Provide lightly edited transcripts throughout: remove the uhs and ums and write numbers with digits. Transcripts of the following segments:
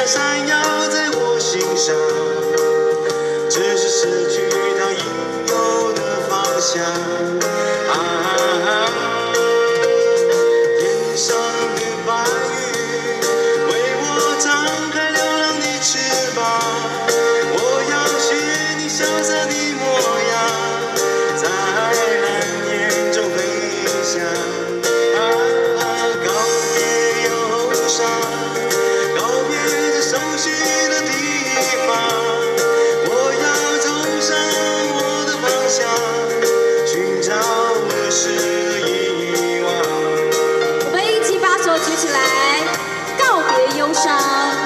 然闪耀在我心上，只是失去它应有的方向。天上的白云为我张开流浪的翅膀，我要学你潇洒的模样，在蓝天中飞翔。告别忧伤，告别这熟悉的地方，我要走上我的方向，寻找儿时的遗忘。 我们一起把手举起来，告别忧伤，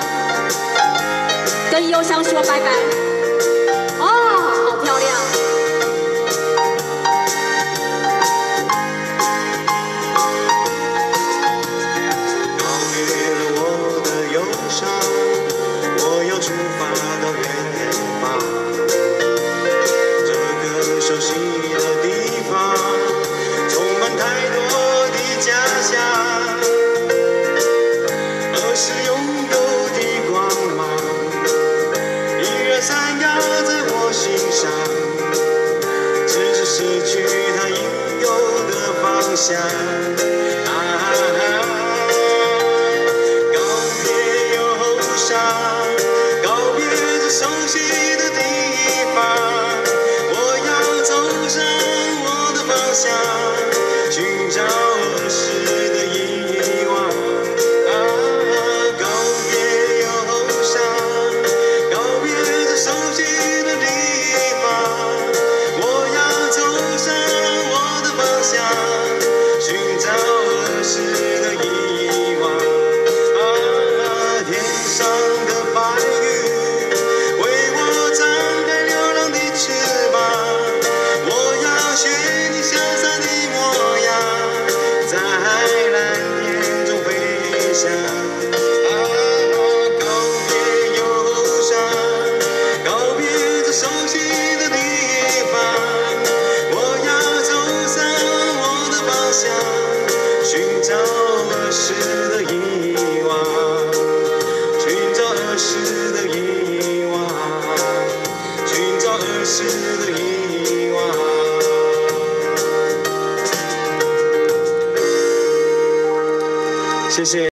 跟忧伤说拜拜。哦，好漂亮。 告别了我的忧伤，我要出发到远方，这个熟悉的地方充满太多的家乡，儿时拥有的光芒依然闪耀在我心上，只是失去它应有的方向。告别忧伤，告别这熟悉的地方，我要走上我的方向，寻找儿时的遗忘。告别忧伤，告别这熟悉的地方，我要走上我的方向，寻找儿时的遗忘。天上的白云为我张开流浪的翅膀，我要学你潇洒的模样，在蓝天中飞翔。告别忧伤，告别这熟悉的地方，我要走上我的方向，寻找儿时的遗忘，寻找儿时的遗忘，寻找儿时的遗忘。谢谢。